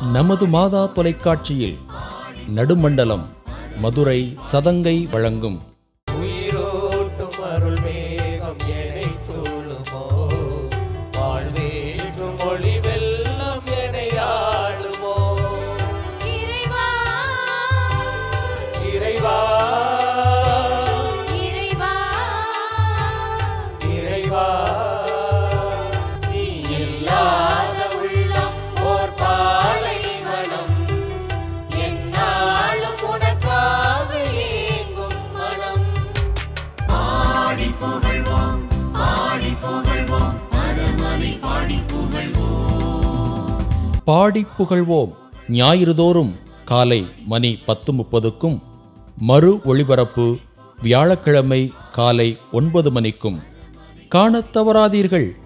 நமது மாதா தொலைக்காட்சியில் நடுமண்டலம் மதுரை சதங்கை வழங்கும் உயிரோட்டும் அருள் மேகம் என்னை சூழுமோ, வாழ்வேற்றும் ஒளி வெள்ளம் என்னை ஆளுமோ. இறைவா இறைவா இறைவா இறைவா, நீ இல்லாத உள்ளம் ஓர் பாலைவனம், எந்நாளும் உனக்காக ஏங்கும் மனம். பாடி புகழ்வோம் பரமனை பாடி புகழ்வோம். பாடி புகழ்வோம் ஞாயிறுதோறும் காலை மணி 10:30க்கும் மறு ஒளிபரப்பு வியாழக்கிழமை காலை 9 மணிக்கும் காணத் தவறாதீர்கள்.